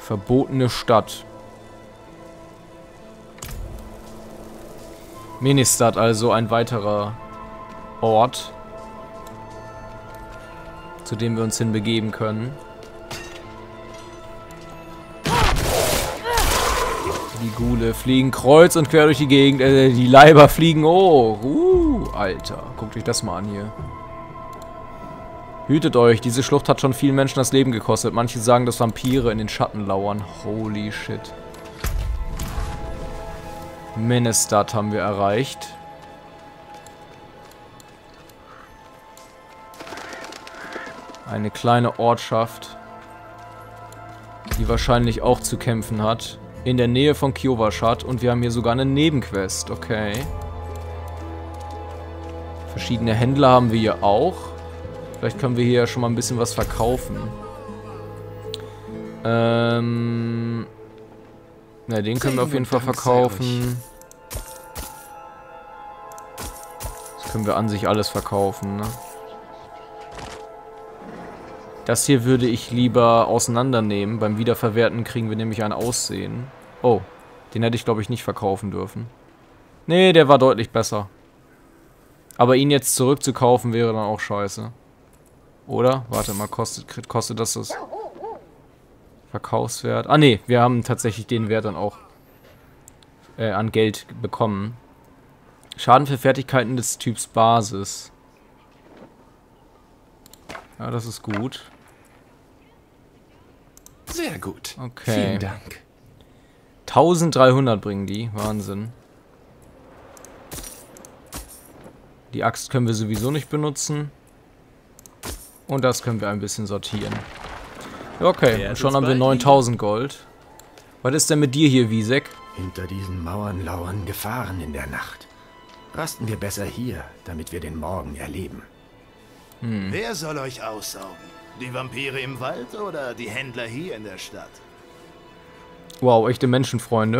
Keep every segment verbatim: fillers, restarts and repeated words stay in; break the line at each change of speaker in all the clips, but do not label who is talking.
Verbotene Stadt. Ministad, also ein weiterer Ort, zu dem wir uns hinbegeben können. Die Ghule fliegen kreuz und quer durch die Gegend. Äh, die Leiber fliegen hoch. Uh, Alter. Guckt euch das mal an hier. Hütet euch. Diese Schlucht hat schon vielen Menschen das Leben gekostet. Manche sagen, dass Vampire in den Schatten lauern. Holy shit. Ministad haben wir erreicht. Eine kleine Ortschaft, die wahrscheinlich auch zu kämpfen hat. In der Nähe von Kyovashad. Und wir haben hier sogar eine Nebenquest. Okay. Verschiedene Händler haben wir hier auch. Vielleicht können wir hier ja schon mal ein bisschen was verkaufen. Ähm... Na, den können wir auf jeden Fall verkaufen. Das können wir an sich alles verkaufen, ne? Das hier würde ich lieber auseinandernehmen. Beim Wiederverwerten kriegen wir nämlich ein Aussehen. Oh, den hätte ich, glaube ich, nicht verkaufen dürfen. Nee, der war deutlich besser. Aber ihn jetzt zurückzukaufen wäre dann auch scheiße. Oder? Warte mal, kostet, kostet das das Verkaufswert? Ah, nee, wir haben tatsächlich den Wert dann auch äh, an Geld bekommen. Schaden für Fertigkeiten des Typs Basis. Ja, das ist gut.
Sehr gut.
Okay.
Vielen Dank.
dreizehnhundert bringen die. Wahnsinn. Die Axt können wir sowieso nicht benutzen. Und das können wir ein bisschen sortieren. Okay, und schon haben wir neuntausend Gold. Was ist denn mit dir hier, Wiesek?
Hinter diesen Mauern lauern Gefahren in der Nacht. Rasten wir besser hier, damit wir den Morgen erleben.
Hm. Wer soll euch aussaugen? Die Vampire im Wald oder die Händler hier in der Stadt?
Wow, echte Menschenfreunde.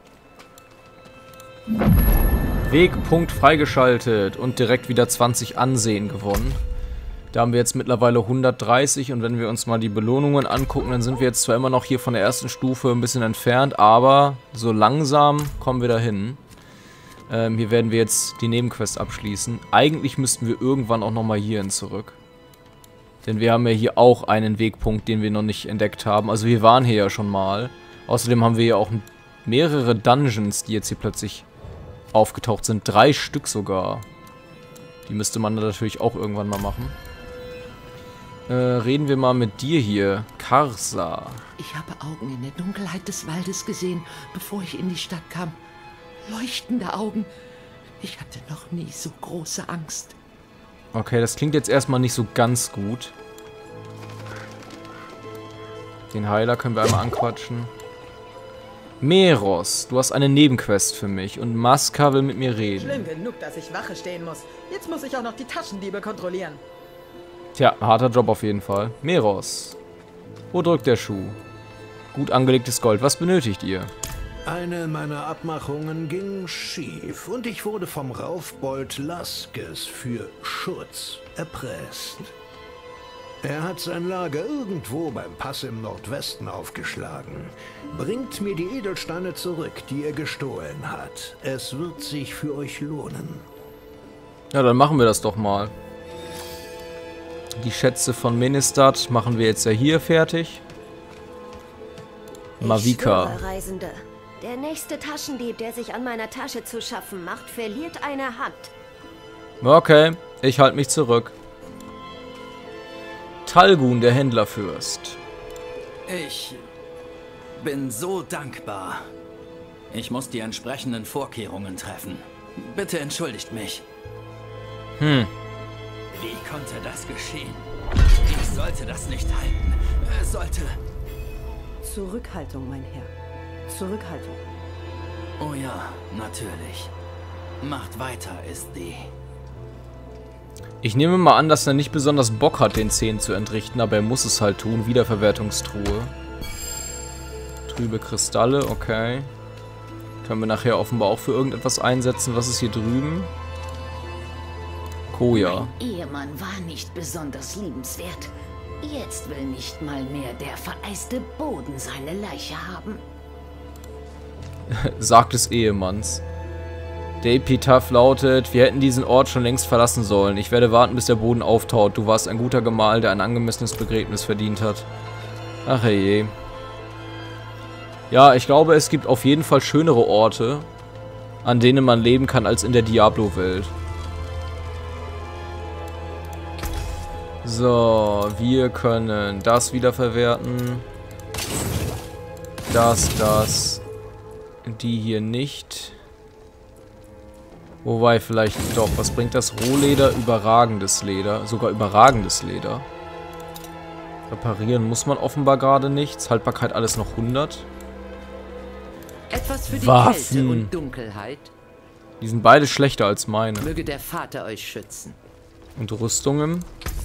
Wegpunkt freigeschaltet und direkt wieder zwanzig Ansehen gewonnen. Da haben wir jetzt mittlerweile hundertdreißig und wenn wir uns mal die Belohnungen angucken, dann sind wir jetzt zwar immer noch hier von der ersten Stufe ein bisschen entfernt, aber so langsam kommen wir dahin. Ähm, hier werden wir jetzt die Nebenquest abschließen. Eigentlich müssten wir irgendwann auch nochmal hierhin zurück. Denn wir haben ja hier auch einen Wegpunkt, den wir noch nicht entdeckt haben. Also wir waren hier ja schon mal. Außerdem haben wir ja auch mehrere Dungeons, die jetzt hier plötzlich aufgetaucht sind. Drei Stück sogar. Die müsste man natürlich auch irgendwann mal machen. Äh, reden wir mal mit dir hier. Karsa.
Ich habe Augen in der Dunkelheit des Waldes gesehen, bevor ich in die Stadt kam. Leuchtende Augen. Ich hatte noch nie so große Angst.
Okay, das klingt jetzt erstmal nicht so ganz gut. Den Heiler können wir einmal anquatschen. Meros, du hast eine Nebenquest für mich und Maska will mit mir reden.
Schlimm genug, dass ich Wache stehen muss. Jetzt muss ich auch noch die Taschendiebe kontrollieren.
Tja, harter Job auf jeden Fall. Meros, wo drückt der Schuh? Gut angelegtes Gold, was benötigt ihr?
Eine meiner Abmachungen ging schief und ich wurde vom Raufbold Laskes für Schutz erpresst. Er hat sein Lager irgendwo beim Pass im Nordwesten aufgeschlagen. Bringt mir die Edelsteine zurück, die er gestohlen hat. Es wird sich für euch lohnen.
Ja, dann machen wir das doch mal. Die Schätze von Ministad machen wir jetzt ja hier fertig. Mavika.
Ich schwöre, Reisende. Der nächste Taschendieb, der sich an meiner Tasche zu schaffen macht, verliert eine Hand.
Okay, ich halte mich zurück. Talgun, der Händlerfürst.
Ich bin so dankbar. Ich muss die entsprechenden Vorkehrungen treffen. Bitte entschuldigt mich.
Hm.
Wie konnte das geschehen? Ich sollte das nicht halten. Es sollte...
Zurückhaltung, mein Herr. Zurückhaltung.
Oh ja, natürlich. Macht weiter, ist die.
Ich nehme mal an, dass er nicht besonders Bock hat, den Zehn zu entrichten, aber er muss es halt tun. Wiederverwertungstruhe. Trübe Kristalle, okay. Können wir nachher offenbar auch für irgendetwas einsetzen. Was ist hier drüben? Koja.
Mein Ehemann war nicht besonders liebenswert. Jetzt will nicht mal mehr der vereiste Boden seine Leiche haben.
Sagt des Ehemanns. Der Epitaph lautet: Wir hätten diesen Ort schon längst verlassen sollen. Ich werde warten, bis der Boden auftaut. Du warst ein guter Gemahl, der ein angemessenes Begräbnis verdient hat. Ach je. Ja, ich glaube, es gibt auf jeden Fall schönere Orte, an denen man leben kann, als in der Diablo-Welt. So, wir können das wiederverwerten. Das, das. Die hier nicht. Wobei vielleicht doch. Was bringt das? Rohleder? Überragendes Leder. Sogar überragendes Leder. Reparieren muss man offenbar gerade nichts. Haltbarkeit alles noch hundert.
Etwas für die
Waffen.
Kälte und Dunkelheit.
Die sind beide schlechter als meine.
Möge der Vater euch schützen.
Und Rüstungen.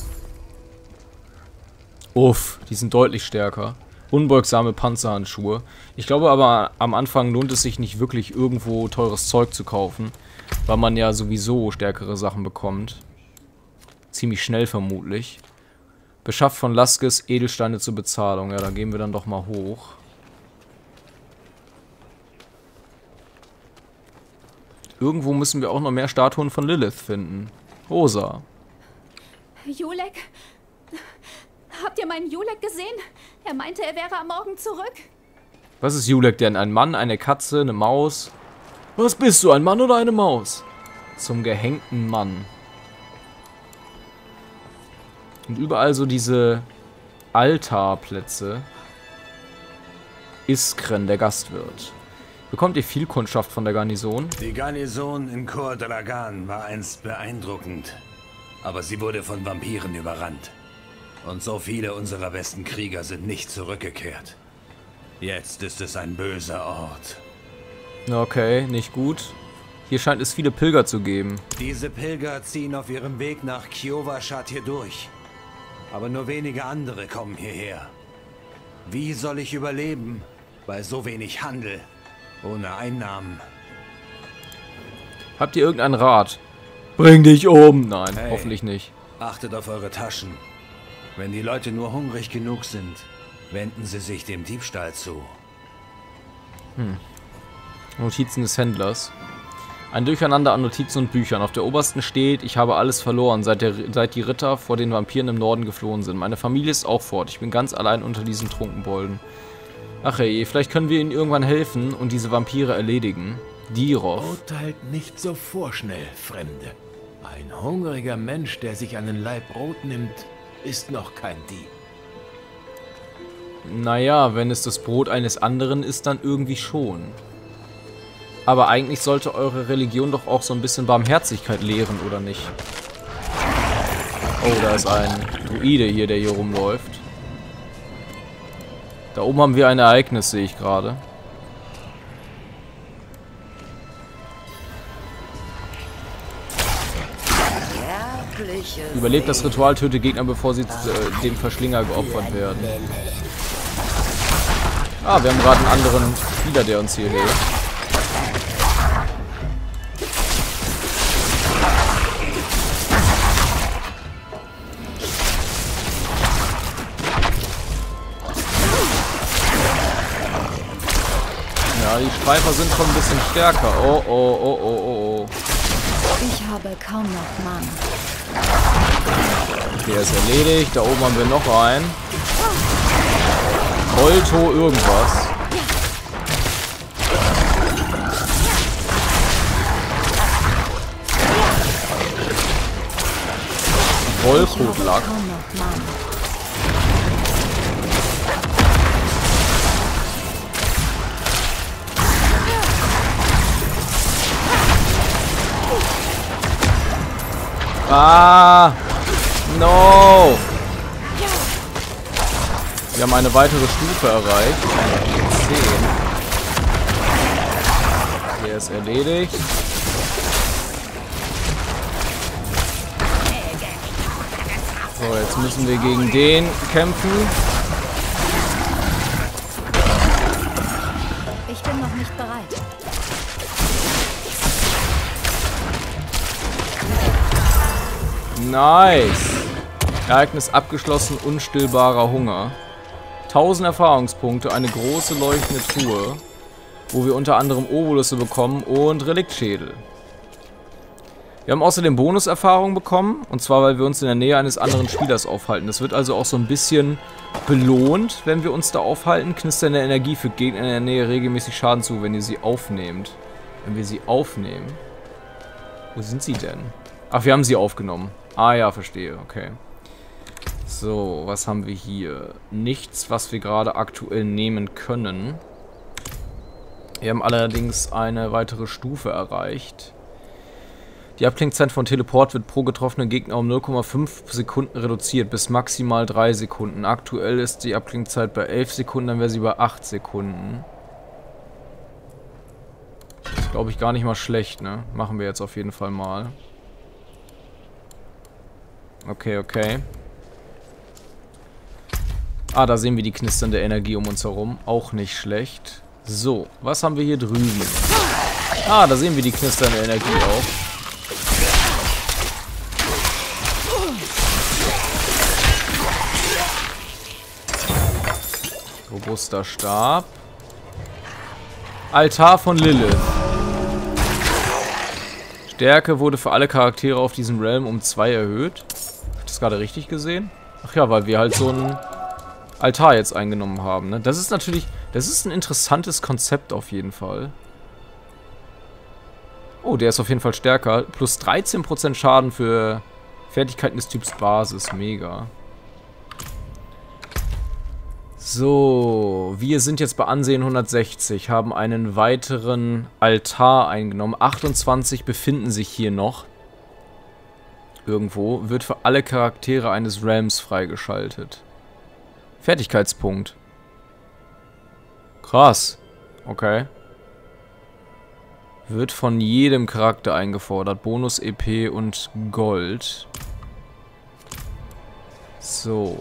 Uff, die sind deutlich stärker. Unbeugsame Panzerhandschuhe. Ich glaube aber, am Anfang lohnt es sich nicht wirklich, irgendwo teures Zeug zu kaufen, weil man ja sowieso stärkere Sachen bekommt. Ziemlich schnell vermutlich. Beschafft von Laskes Edelsteine zur Bezahlung. Ja, da gehen wir dann doch mal hoch. Irgendwo müssen wir auch noch mehr Statuen von Lilith finden. Rosa.
Julek? Habt ihr meinen Julek gesehen? Er meinte, er wäre am Morgen zurück.
Was ist Julek denn? Ein Mann, eine Katze, eine Maus? Was bist du, ein Mann oder eine Maus? Zum gehängten Mann. Und überall so diese Altarplätze. Iskren, der Gastwirt. Bekommt ihr viel Kundschaft von der Garnison?
Die Garnison in Khor Dragan war einst beeindruckend. Aber sie wurde von Vampiren überrannt. Und so viele unserer besten Krieger sind nicht zurückgekehrt. Jetzt ist es ein böser Ort.
Okay, nicht gut. Hier scheint es viele Pilger zu geben.
Diese Pilger ziehen auf ihrem Weg nach Kyovashad hier durch. Aber nur wenige andere kommen hierher. Wie soll ich überleben bei so wenig Handel, ohne Einnahmen?
Habt ihr irgendeinen Rat? Bring dich um! Nein,
hey,
hoffentlich nicht.
Achtet auf eure Taschen. Wenn die Leute nur hungrig genug sind, wenden sie sich dem Diebstahl zu.
Hm. Notizen des Händlers. Ein Durcheinander an Notizen und Büchern. Auf der obersten steht: Ich habe alles verloren, seit, der, seit die Ritter vor den Vampiren im Norden geflohen sind. Meine Familie ist auch fort. Ich bin ganz allein unter diesen Trunkenbolden. Ach ey, vielleicht können wir ihnen irgendwann helfen und diese Vampire erledigen. Dirov.
Urteilt nicht so vorschnell, Fremde. Ein hungriger Mensch, der sich einen Laib Brot nimmt, ist noch kein Dieb.
Naja, wenn es das Brot eines anderen ist, dann irgendwie schon. Aber eigentlich sollte eure Religion doch auch so ein bisschen Barmherzigkeit lehren, oder nicht? Oh, da ist ein Druide hier, der hier rumläuft. Da oben haben wir ein Ereignis, sehe ich gerade. Überlebt das Ritual, töte Gegner, bevor sie äh, dem Verschlinger geopfert werden. Ah, wir haben gerade einen anderen Spieler, der uns hier hilft. Ja, die Streifer sind schon ein bisschen stärker. Oh, oh, oh, oh, oh, oh.
Ich habe kaum noch Mann.
Der ist erledigt. Da oben haben wir noch einen. Volto irgendwas. Volkodlack. Ah! No! Wir haben eine weitere Stufe erreicht. zehn. Der ist erledigt. So, jetzt müssen wir gegen den kämpfen.
Ich bin noch nicht bereit.
Nice. Ereignis abgeschlossen, unstillbarer Hunger. tausend Erfahrungspunkte, eine große leuchtende Truhe, wo wir unter anderem Ovulusse bekommen und Reliktschädel. Wir haben außerdem Bonuserfahrung bekommen, und zwar, weil wir uns in der Nähe eines anderen Spielers aufhalten. Das wird also auch so ein bisschen belohnt, wenn wir uns da aufhalten. Knisternde Energie fügt Gegner in der Nähe regelmäßig Schaden zu, wenn ihr sie aufnehmt. Wenn wir sie aufnehmen. Wo sind sie denn? Ach, wir haben sie aufgenommen. Ah ja, verstehe, okay. So, was haben wir hier? Nichts, was wir gerade aktuell nehmen können. Wir haben allerdings eine weitere Stufe erreicht. Die Abklingzeit von Teleport wird pro getroffenen Gegner um null Komma fünf Sekunden reduziert, bis maximal drei Sekunden. Aktuell ist die Abklingzeit bei elf Sekunden, dann wäre sie bei acht Sekunden. Das ist, glaube ich, gar nicht mal schlecht, ne? Machen wir jetzt auf jeden Fall mal. Okay, okay. Ah, da sehen wir die knisternde Energie um uns herum. Auch nicht schlecht. So, was haben wir hier drüben? Ah, da sehen wir die knisternde Energie auch. Robuster Stab. Altar von Lilith. Stärke wurde für alle Charaktere auf diesem Realm um zwei erhöht. Habe ich das gerade richtig gesehen? Ach ja, weil wir halt so ein Altar jetzt eingenommen haben, ne? Das ist natürlich, das ist ein interessantes Konzept auf jeden Fall. Oh, der ist auf jeden Fall stärker. Plus dreizehn Prozent Schaden für Fertigkeiten des Typs Basis. Mega. So, wir sind jetzt bei Ansehen hundertsechzig, haben einen weiteren Altar eingenommen. achtundzwanzig befinden sich hier noch. Irgendwo. Wird für alle Charaktere eines Realms freigeschaltet. Fertigkeitspunkt. Krass. Okay. Wird von jedem Charakter eingefordert. Bonus E P und Gold. So.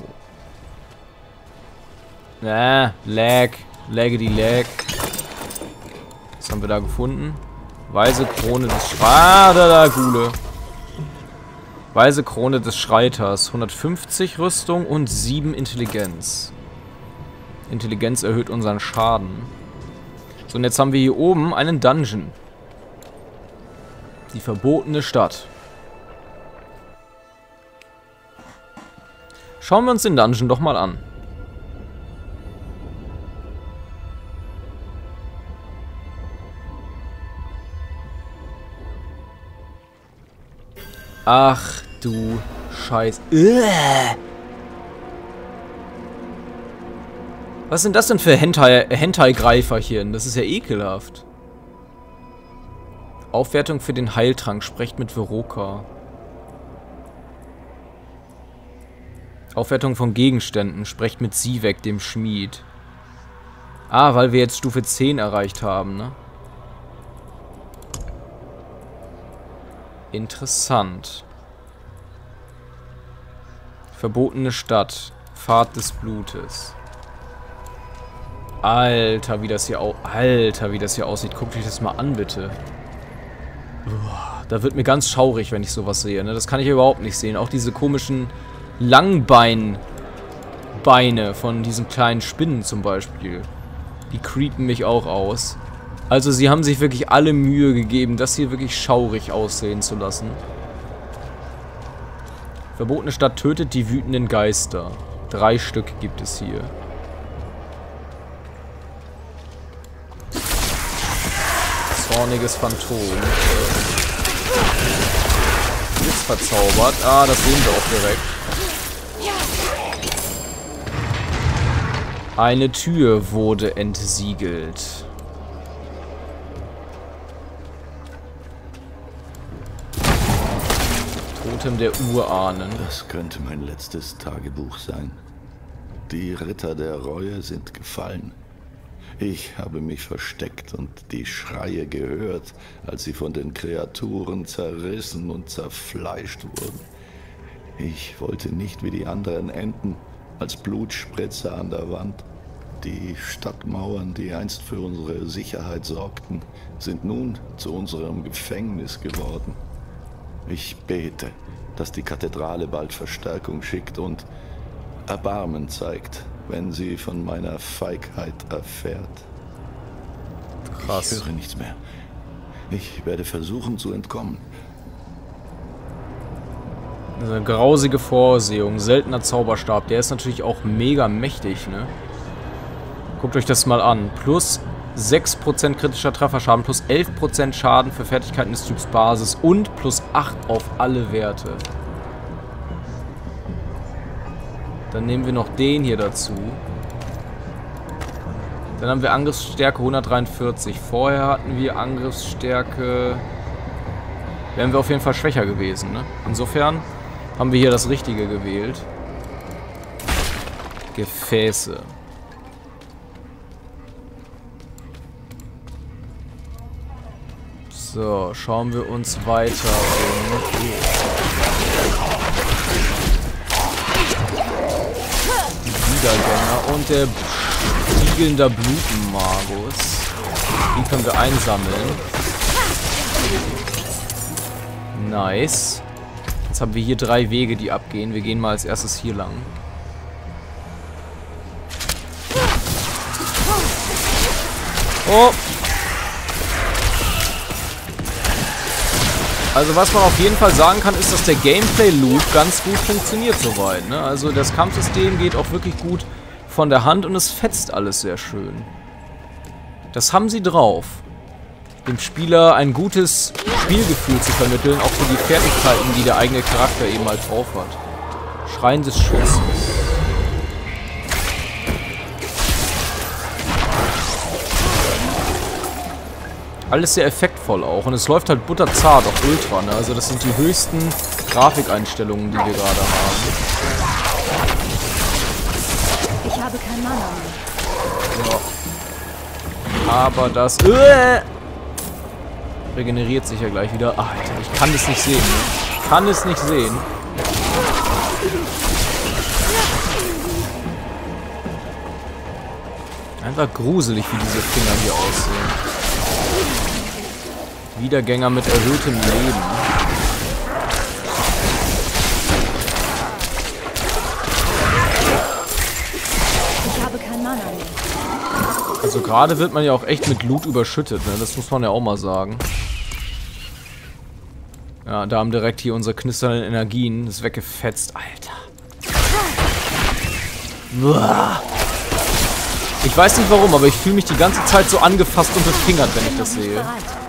Äh, Lag. Laggedy Lag. Was haben wir da gefunden? Weise Krone des Schreiters. Ah, da, da, Gule. Weise Krone des Schreiters. hundertfünfzig Rüstung und sieben Intelligenz. Intelligenz erhöht unseren Schaden. So, und jetzt haben wir hier oben einen Dungeon. Die verbotene Stadt. Schauen wir uns den Dungeon doch mal an. Ach du Scheiß. Uah. Was sind das denn für Hentai, Hentai-Greiferchen? Das ist ja ekelhaft. Aufwertung für den Heiltrank. Sprecht mit Veroka. Aufwertung von Gegenständen. Sprecht mit Sivek, dem Schmied. Ah, weil wir jetzt Stufe zehn erreicht haben, ne? Interessant. Verbotene Stadt. Pfad des Blutes. Alter, wie das hier au Alter, wie das hier aussieht. Guckt euch das mal an, bitte. Uah, da wird mir ganz schaurig, wenn ich sowas sehe, ne? Das kann ich überhaupt nicht sehen. Auch diese komischen Langbein-Beine von diesen kleinen Spinnen zum Beispiel. Die creepen mich auch aus. Also sie haben sich wirklich alle Mühe gegeben, das hier wirklich schaurig aussehen zu lassen. Verbotene Stadt tötet die wütenden Geister. Drei Stück gibt es hier. Zorniges Phantom. Blitz verzaubert. Ah, das sehen wir auch direkt. Eine Tür wurde entsiegelt. Totem der Urahnen.
Das könnte mein letztes Tagebuch sein. Die Ritter der Reue sind gefallen. Ich habe mich versteckt und die Schreie gehört, als sie von den Kreaturen zerrissen und zerfleischt wurden. Ich wollte nicht wie die anderen enden, als Blutspritzer an der Wand. Die Stadtmauern, die einst für unsere Sicherheit sorgten, sind nun zu unserem Gefängnis geworden. Ich bete, dass die Kathedrale bald Verstärkung schickt und Erbarmen zeigt, wenn sie von meiner Feigheit erfährt.
Krass.
Ich höre nichts mehr. Ich werde versuchen zu entkommen.
Also eine grausige Vorsehung, seltener Zauberstab. Der ist natürlich auch mega mächtig, ne? Guckt euch das mal an. Plus sechs Prozent kritischer Trefferschaden, plus elf Prozent Schaden für Fertigkeiten des Typs Basis und plus acht auf alle Werte. Dann nehmen wir noch den hier dazu. Dann haben wir Angriffsstärke hundertdreiundvierzig. Vorher hatten wir Angriffsstärke... Wären wir auf jeden Fall schwächer gewesen, ne? Insofern haben wir hier das Richtige gewählt. Gefäße. So, schauen wir uns weiter um. Die Wiedergänger und der spiegelnder Blutenmagus. Die können wir einsammeln. Nice. Jetzt haben wir hier drei Wege, die abgehen. Wir gehen mal als erstes hier lang. Oh! Also was man auf jeden Fall sagen kann, ist, dass der Gameplay-Loop ganz gut funktioniert soweit, ne? Also das Kampfsystem geht auch wirklich gut von der Hand und es fetzt alles sehr schön. Das haben sie drauf. Dem Spieler ein gutes Spielgefühl zu vermitteln, auch für die Fertigkeiten, die der eigene Charakter eben halt drauf hat. Schrein des Schutzes. Alles sehr effektvoll auch. Und es läuft halt butterzart auf Ultra, ne? Also das sind die höchsten Grafikeinstellungen, die wir gerade haben.
Ich habe kein Mana mehr.
Ja. Aber das... Äh, regeneriert sich ja gleich wieder. Ach, Alter, ich kann es nicht sehen. Ne? Ich kann es nicht sehen. Einfach gruselig, wie diese Finger hier aussehen. Wiedergänger mit erhöhtem Leben.
Ich habe kein Mana mehr.
Also gerade wird man ja auch echt mit Loot überschüttet, ne? Das muss man ja auch mal sagen. Ja, da haben direkt hier unsere knisternden Energien. Das ist weggefetzt. Alter. Uah. Ich weiß nicht warum, aber ich fühle mich die ganze Zeit so angefasst und befingert, wenn ich das sehe.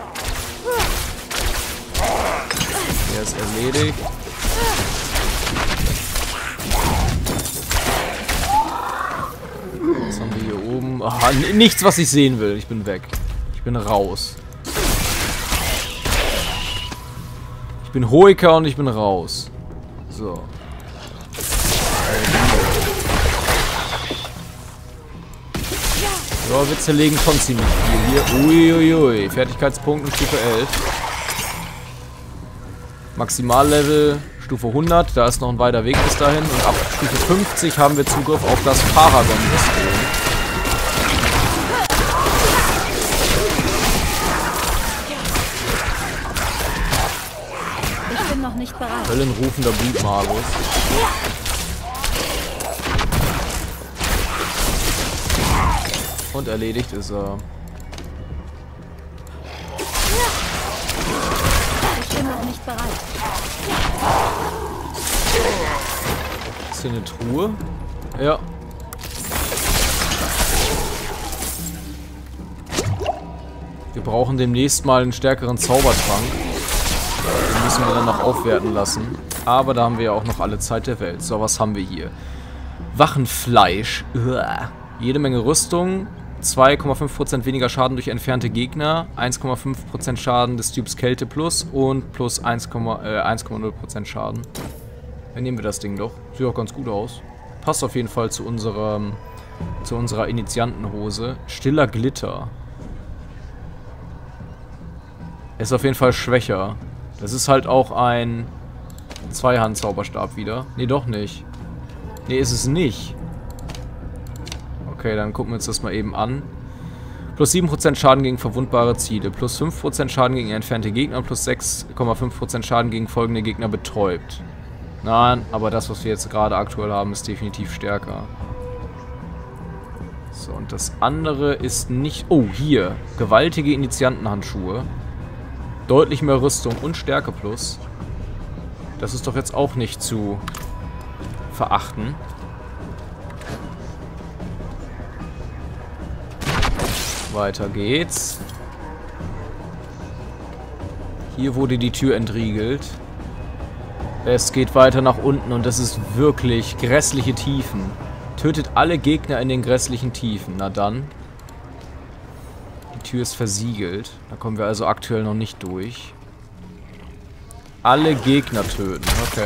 Der ist erledigt. Was haben wir hier oben? Aha, nichts, was ich sehen will. Ich bin weg. Ich bin raus. Ich bin Hoiker und ich bin raus. So. So, wir zerlegen schon ziemlich viel hier. Uiuiui. Fertigkeitspunkte Stufe elf. Maximallevel Stufe hundert. Da ist noch ein weiter Weg bis dahin. Und ab Stufe fünfzig haben wir Zugriff auf das Paragon-System.
Ich bin noch nicht bereit.
Höllenrufender Blutmagus. Und erledigt ist er.
Ich bin noch nicht bereit.
Ist hier eine Truhe? Ja. Wir brauchen demnächst mal einen stärkeren Zaubertrank. Den müssen wir dann noch aufwerten lassen. Aber da haben wir ja auch noch alle Zeit der Welt. So, was haben wir hier? Wachenfleisch. Uah. Jede Menge Rüstung. zwei Komma fünf Prozent weniger Schaden durch entfernte Gegner, eins Komma fünf Prozent Schaden des Typs Kälte plus und plus eins Komma null Prozent Schaden. Dann nehmen wir das Ding doch. Sieht auch ganz gut aus. Passt auf jeden Fall zu unserem, zu unserer Initiantenhose. Stiller Glitter. Ist auf jeden Fall schwächer. Das ist halt auch ein Zweihand-Zauberstab wieder. Nee, doch nicht. Nee, ist es nicht. Okay, dann gucken wir uns das mal eben an. Plus sieben Prozent Schaden gegen verwundbare Ziele, plus fünf Prozent Schaden gegen entfernte Gegner, plus sechs Komma fünf Prozent Schaden gegen folgende Gegner betäubt. Nein, aber das, was wir jetzt gerade aktuell haben, ist definitiv stärker. So, und das andere ist nicht... Oh, hier. Gewaltige Initiantenhandschuhe. Deutlich mehr Rüstung und Stärke plus. Das ist doch jetzt auch nicht zu verachten. Weiter geht's. Hier wurde die Tür entriegelt. Es geht weiter nach unten und das ist wirklich grässliche Tiefen. Tötet alle Gegner in den grässlichen Tiefen. Na dann. Die Tür ist versiegelt. Da kommen wir also aktuell noch nicht durch. Alle Gegner töten. Okay.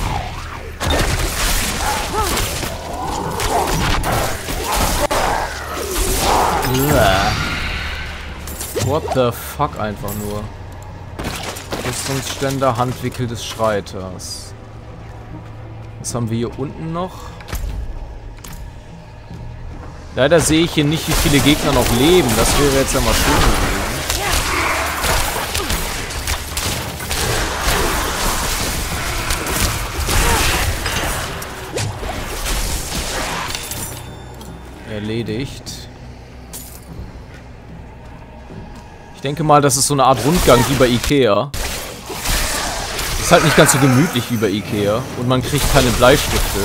What the fuck einfach nur. Rüstungsständer, Handwickel des Schreiters. Was haben wir hier unten noch? Leider sehe ich hier nicht, wie viele Gegner noch leben. Das wäre jetzt ja mal schön gewesen. Erledigt. Ich denke mal, das ist so eine Art Rundgang wie bei Ikea. Ist halt nicht ganz so gemütlich wie bei Ikea. Und man kriegt keine Bleistifte.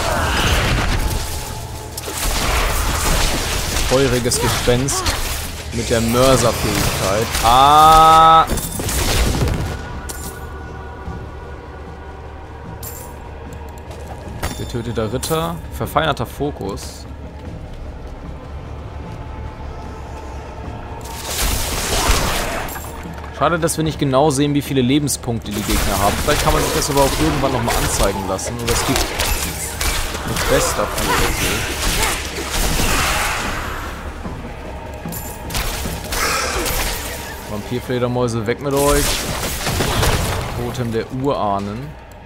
Feuriges Gespenst mit der Mörserfähigkeit. Ah! Getöteter Ritter. Verfeinerter Fokus. Schade, dass wir nicht genau sehen, wie viele Lebenspunkte die Gegner haben. Vielleicht kann man sich das aber auch irgendwann nochmal anzeigen lassen. Oder es gibt eine Quest dafür oder so. Vampirfledermäuse, weg mit euch. Totem der Urahnen.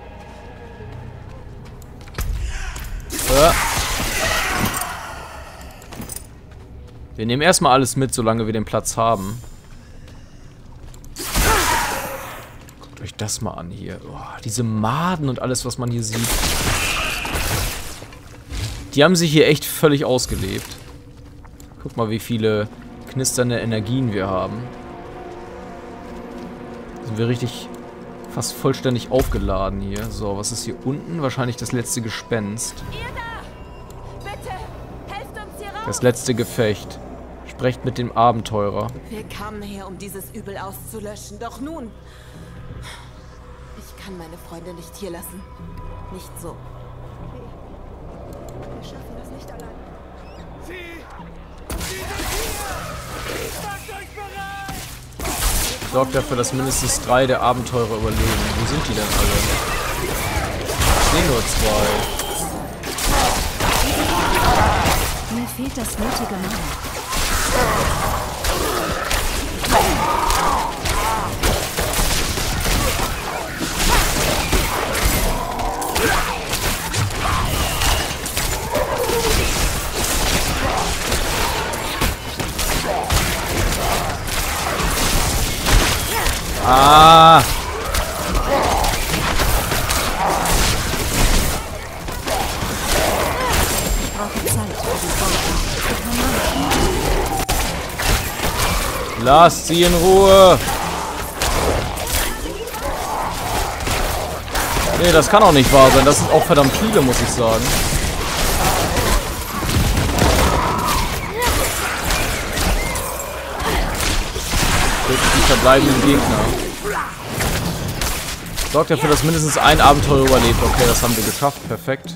Ja. Wir nehmen erstmal alles mit, solange wir den Platz haben. Guckt euch das mal an hier. Oh, diese Maden und alles, was man hier sieht. Die haben sich hier echt völlig ausgelebt. Guck mal, wie viele knisternde Energien wir haben. Sind wir richtig fast vollständig aufgeladen hier. So, was ist hier unten? Wahrscheinlich das letzte Gespenst. Das letzte Gefecht. Sprecht mit dem Abenteurer.
Wir kamen her, um dieses Übel auszulöschen. Doch nun... Ich kann meine Freunde nicht hier lassen. Nicht so.
Wir schaffen das nicht allein.
Sie! Sie sind hier! Macht euch bereit!
Sorgt dafür, dass mindestens drei der Abenteurer überleben. Wo sind die denn alle? Ich sehe nur zwei.
Mir fehlt das nötige Mal.
Ah!
Ich brauche Zeit.
Lasst sie in Ruhe! Nee, das kann auch nicht wahr sein. Das sind auch verdammt viele, muss ich sagen. Die verbleibenden Gegner. Sorgt dafür, dass mindestens ein Abenteurer überlebt. Okay, das haben wir geschafft. Perfekt.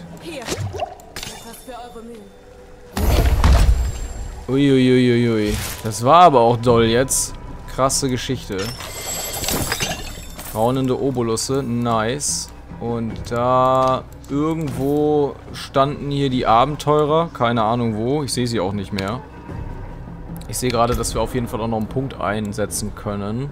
Uiuiuiui. Das war aber auch doll jetzt. Krasse Geschichte. Raunende Obolusse. Nice. Und da irgendwo standen hier die Abenteurer. Keine Ahnung wo. Ich sehe sie auch nicht mehr. Ich sehe gerade, dass wir auf jeden Fall auch noch einen Punkt einsetzen können.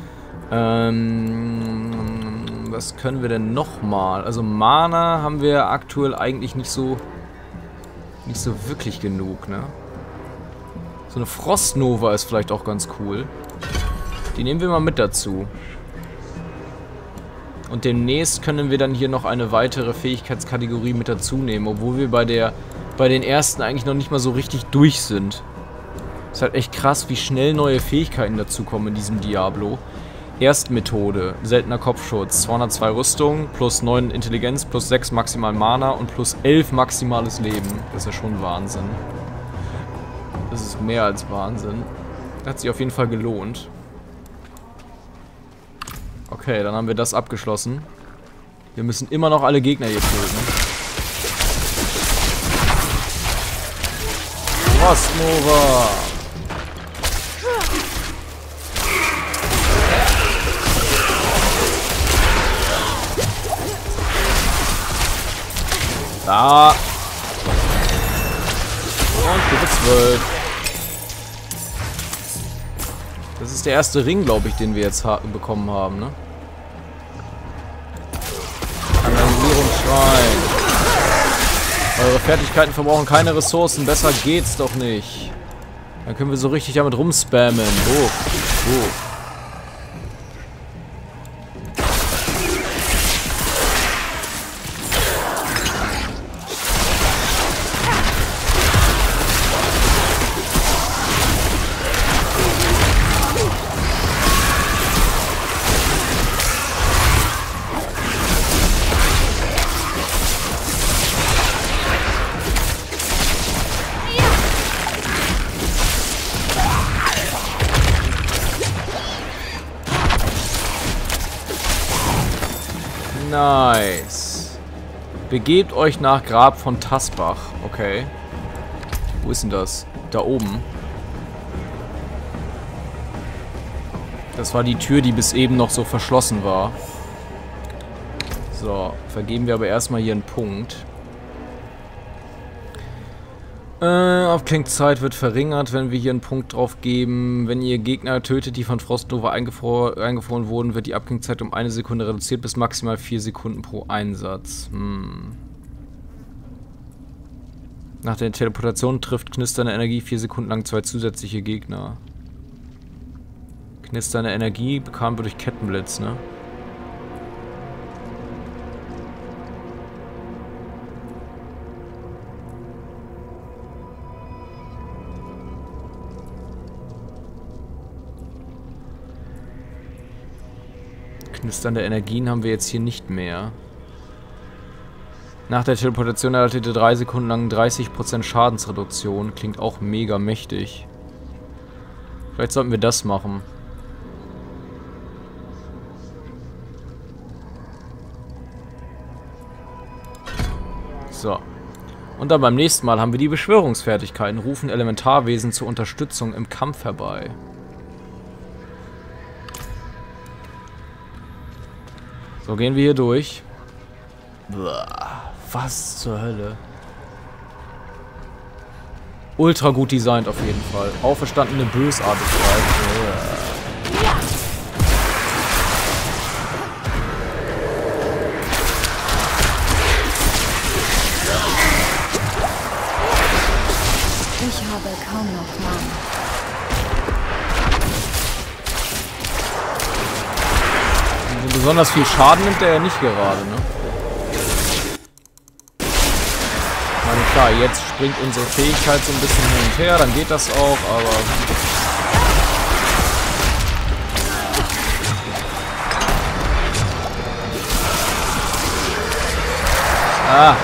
Ähm, was können wir denn nochmal? Also Mana haben wir aktuell eigentlich nicht so nicht so wirklich genug, ne? So eine Frostnova ist vielleicht auch ganz cool. Die nehmen wir mal mit dazu. Und demnächst können wir dann hier noch eine weitere Fähigkeitskategorie mit dazu nehmen, obwohl wir bei der bei den ersten eigentlich noch nicht mal so richtig durch sind. Ist halt echt krass, wie schnell neue Fähigkeiten dazukommen in diesem Diablo. Erstmethode, seltener Kopfschutz, zweihundertzwei Rüstung, plus neun Intelligenz, plus sechs maximal Mana und plus elf maximales Leben. Das ist ja schon Wahnsinn. Das ist mehr als Wahnsinn. Hat sich auf jeden Fall gelohnt. Okay, dann haben wir das abgeschlossen. Wir müssen immer noch alle Gegner hier töten. Frostnova! Da! Und Stufe zwölf. Das ist der erste Ring, glaube ich, den wir jetzt ha bekommen haben, ne? Kanalisierungsschrein. Eure Fertigkeiten verbrauchen keine Ressourcen. Besser geht's doch nicht. Dann können wir so richtig damit rumspammen. Oh, oh. Nice. Begebt euch nach Grab von Tasbach. Okay. Wo ist denn das? Da oben. Das war die Tür, die bis eben noch so verschlossen war. So, vergeben wir aber erstmal hier einen Punkt. Äh, Abklingzeit wird verringert, wenn wir hier einen Punkt drauf geben. Wenn ihr Gegner tötet, die von Frostnova eingefro eingefroren wurden, wird die Abklingzeit um eine Sekunde reduziert bis maximal vier Sekunden pro Einsatz. Hm. Nach der Teleportation trifft knisternde Energie vier Sekunden lang zwei zusätzliche Gegner. Knisternde Energie bekamen wir durch Kettenblitz, ne? Knisternde Energien haben wir jetzt hier nicht mehr. Nach der Teleportation erhaltet ihr drei Sekunden lang dreißig Prozent Schadensreduktion. Klingt auch mega mächtig. Vielleicht sollten wir das machen. So. Und dann beim nächsten Mal haben wir die Beschwörungsfertigkeiten. Rufen Elementarwesen zur Unterstützung im Kampf herbei. So, gehen wir hier durch. Boah, was zur Hölle? Ultra gut designt auf jeden Fall. Auferstandene Bösartigkeit. Ja.
Ich habe kaum noch Mann.
Besonders viel Schaden nimmt er ja nicht gerade, ne? Ich meine, klar, jetzt springt unsere Fähigkeit so ein bisschen hin und her, dann geht das auch, aber... Ah!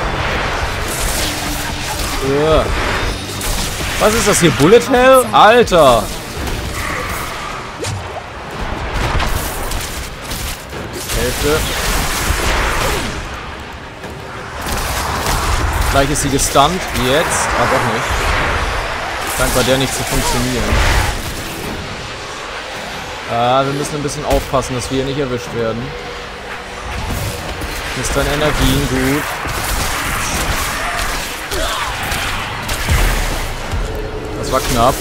Uah. Was ist das hier? Bullet Hell? Alter! Hälfte. Gleich ist sie gestunt. Jetzt. Ah, doch nicht. Scheint bei der nicht zu funktionieren. Ah, wir müssen ein bisschen aufpassen, dass wir hier nicht erwischt werden. Ist dann Energien gut. Das war knapp.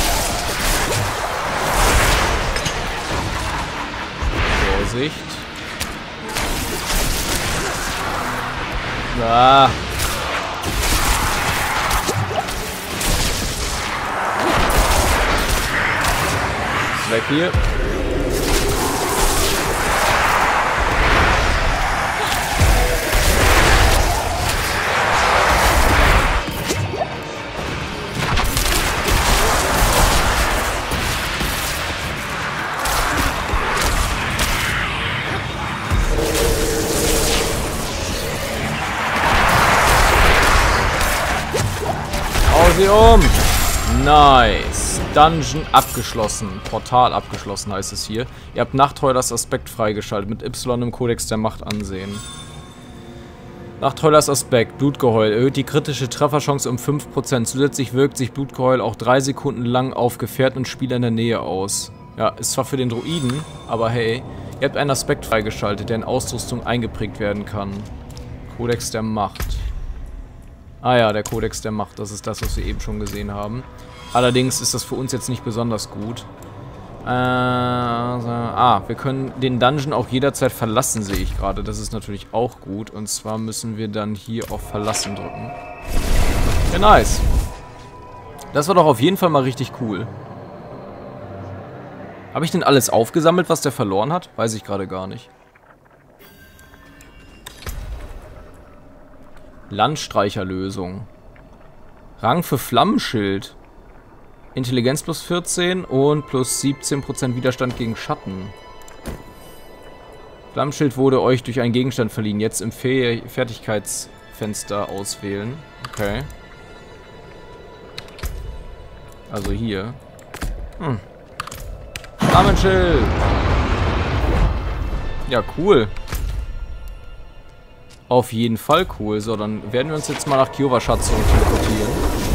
Vorsicht. Ah. Weg hier. sie um! Nice. Dungeon abgeschlossen. Portal abgeschlossen heißt es hier. Ihr habt Nachtheulers Aspekt freigeschaltet. Mit Y im Kodex der Macht ansehen. Nachtheulers Aspekt. Blutgeheul. Erhöht die kritische Trefferchance um fünf Prozent. Zusätzlich wirkt sich Blutgeheul auch drei Sekunden lang auf Gefährten und Spieler in der Nähe aus. Ja, ist zwar für den Druiden, aber hey. Ihr habt einen Aspekt freigeschaltet, der in Ausrüstung eingeprägt werden kann. Kodex der Macht. Ah ja, der Kodex der Macht, das ist das, was wir eben schon gesehen haben. Allerdings ist das für uns jetzt nicht besonders gut. Äh, also, ah, wir können den Dungeon auch jederzeit verlassen, sehe ich gerade. Das ist natürlich auch gut. Und zwar müssen wir dann hier auf Verlassen drücken. Ja, nice. Das war doch auf jeden Fall mal richtig cool. Habe ich denn alles aufgesammelt, was der verloren hat? Weiß ich gerade gar nicht. Landstreicherlösung. Rang für Flammenschild. Intelligenz plus vierzehn und plus siebzehn Prozent Widerstand gegen Schatten. Flammenschild wurde euch durch einen Gegenstand verliehen. Jetzt im Fe Fertigkeitsfenster auswählen. Okay. Also hier. Hm. Flammenschild. Ja, cool. Auf jeden Fall cool. So, dann werden wir uns jetzt mal nach Kyova-Schatz teleportieren.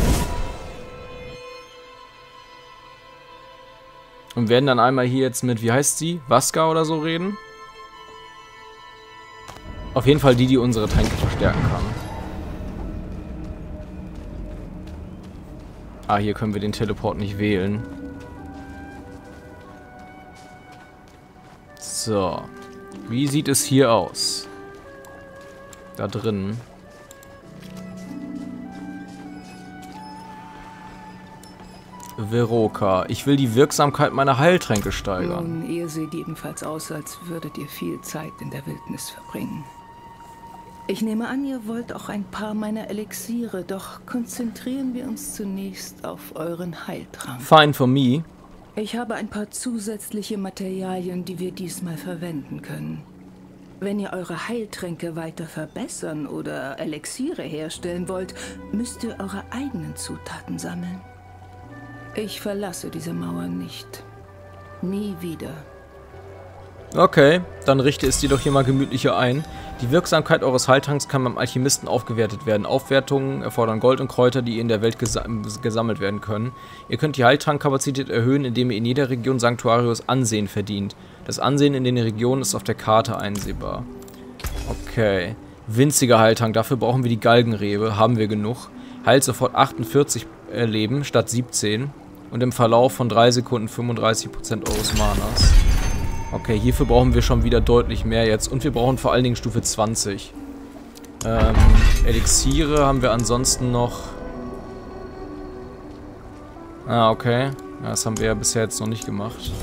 Und werden dann einmal hier jetzt mit, wie heißt sie? Vaska oder so reden. Auf jeden Fall die, die unsere Tränke verstärken kann. Ah, hier können wir den Teleport nicht wählen. So. Wie sieht es hier aus? Da drin. Veroka. Ich will die Wirksamkeit meiner Heiltränke steigern.
Nun, ihr seht jedenfalls aus, als würdet ihr viel Zeit in der Wildnis verbringen. Ich nehme an, ihr wollt auch ein paar meiner Elixiere, doch konzentrieren wir uns zunächst auf euren Heiltrank.
Fine for me.
Ich habe ein paar zusätzliche Materialien, die wir diesmal verwenden können. Wenn ihr eure Heiltränke weiter verbessern oder Elixiere herstellen wollt, müsst ihr eure eigenen Zutaten sammeln. Ich verlasse diese Mauer nicht. Nie wieder.
Okay, dann richte es dir doch hier mal gemütlicher ein. Die Wirksamkeit eures Heiltranks kann beim Alchemisten aufgewertet werden. Aufwertungen erfordern Gold und Kräuter, die in der Welt gesa gesammelt werden können. Ihr könnt die Heiltrankkapazität erhöhen, indem ihr in jeder Region Sanctuarius Ansehen verdient. Das Ansehen in den Regionen ist auf der Karte einsehbar. Okay. Winziger Heiltrank, dafür brauchen wir die Galgenrebe. Haben wir genug. Heilt sofort achtundvierzig Leben statt siebzehn. Und im Verlauf von drei Sekunden fünfunddreißig Prozent eures Manas. Okay, hierfür brauchen wir schon wieder deutlich mehr jetzt. Und wir brauchen vor allen Dingen Stufe zwanzig. Ähm, Elixiere haben wir ansonsten noch... Ah, okay. Ja, das haben wir ja bisher jetzt noch nicht gemacht.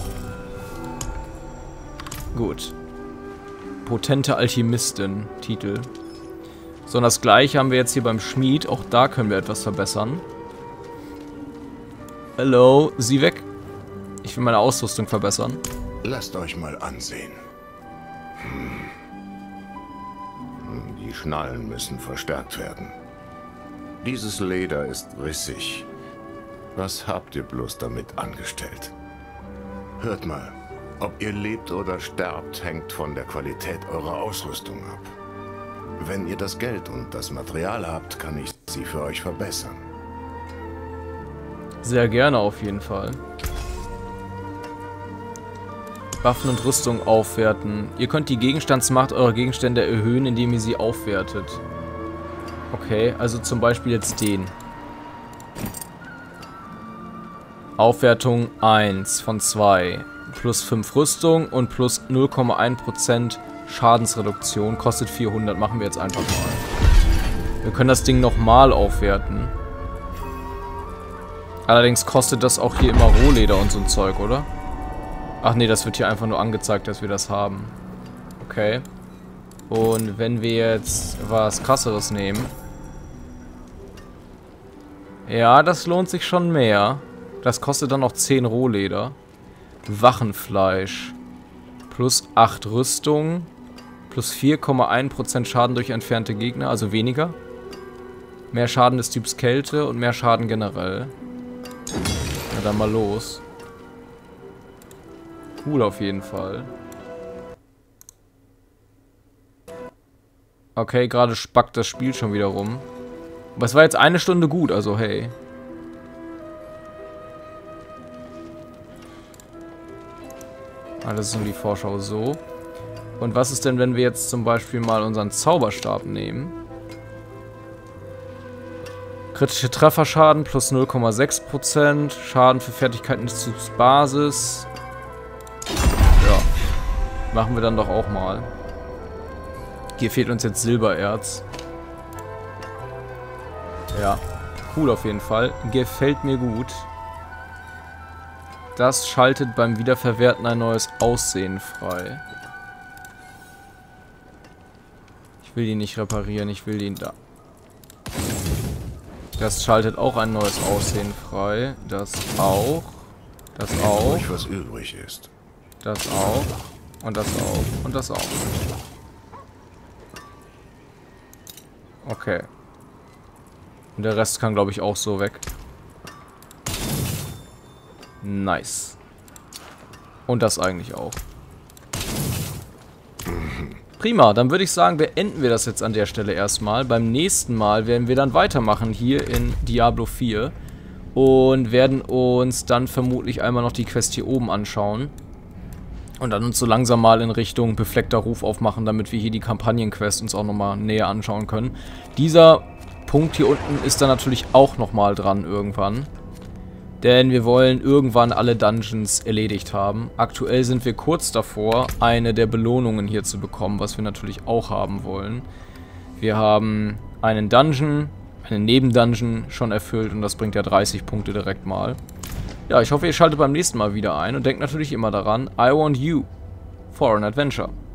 Gut. Potente Alchemistin, Titel. So, und das gleiche haben wir jetzt hier beim Schmied. Auch da können wir etwas verbessern. Hallo, sieh weg. Ich will meine Ausrüstung verbessern.
Lasst euch mal ansehen. Hm. Die Schnallen müssen verstärkt werden. Dieses Leder ist rissig. Was habt ihr bloß damit angestellt? Hört mal, ob ihr lebt oder sterbt, hängt von der Qualität eurer Ausrüstung ab. Wenn ihr das Geld und das Material habt, kann ich sie für euch verbessern.
Sehr gerne auf jeden Fall. Waffen und Rüstung aufwerten. Ihr könnt die Gegenstandsmacht eurer Gegenstände erhöhen, indem ihr sie aufwertet. Okay, also zum Beispiel jetzt den. Aufwertung eins von zwei. Plus fünf Rüstung und plus null Komma eins Prozent Schadensreduktion. Kostet vierhundert. Machen wir jetzt einfach mal. Wir können das Ding nochmal aufwerten. Allerdings kostet das auch hier immer Rohleder und so ein Zeug, oder? Ach nee, das wird hier einfach nur angezeigt, dass wir das haben. Okay. Und wenn wir jetzt was Krasseres nehmen. Ja, das lohnt sich schon mehr. Das kostet dann noch zehn Rohleder. Wachenfleisch. Plus acht Rüstung. Plus vier Komma eins Prozent Schaden durch entfernte Gegner, also weniger. Mehr Schaden des Typs Kälte und mehr Schaden generell. Na dann mal los. Cool auf jeden Fall. Okay, gerade spackt das Spiel schon wieder rum. Aber es war jetzt eine Stunde gut, also hey. Ah, das ist nun die Vorschau so. Und was ist denn, wenn wir jetzt zum Beispiel mal unseren Zauberstab nehmen? Kritische Trefferschaden plus null Komma sechs Prozent. Schaden für Fertigkeiten des Zugs Basis. Ja. Machen wir dann doch auch mal. Hier fehlt uns jetzt Silbererz. Ja. Cool auf jeden Fall. Gefällt mir gut. Das schaltet beim Wiederverwerten ein neues Aussehen frei. Ich will ihn nicht reparieren, ich will ihn da. Das schaltet auch ein neues Aussehen frei. Das auch. Das auch.
Was übrig ist.
Das auch. Und das auch. Und das auch. Okay. Und der Rest kann, glaube ich, auch so weg. Nice. Und das eigentlich auch. Prima, dann würde ich sagen, beenden wir das jetzt an der Stelle erstmal. Beim nächsten Mal werden wir dann weitermachen hier in Diablo vier. Und werden uns dann vermutlich einmal noch die Quest hier oben anschauen. Und dann uns so langsam mal in Richtung befleckter Ruf aufmachen, damit wir hier die Kampagnenquest uns auch nochmal näher anschauen können. Dieser Punkt hier unten ist dann natürlich auch nochmal dran irgendwann. Denn wir wollen irgendwann alle Dungeons erledigt haben. Aktuell sind wir kurz davor, eine der Belohnungen hier zu bekommen, was wir natürlich auch haben wollen. Wir haben einen Dungeon, einen Nebendungeon schon erfüllt und das bringt ja dreißig Punkte direkt mal. Ja, ich hoffe, ihr schaltet beim nächsten Mal wieder ein und denkt natürlich immer daran, I want you for an adventure.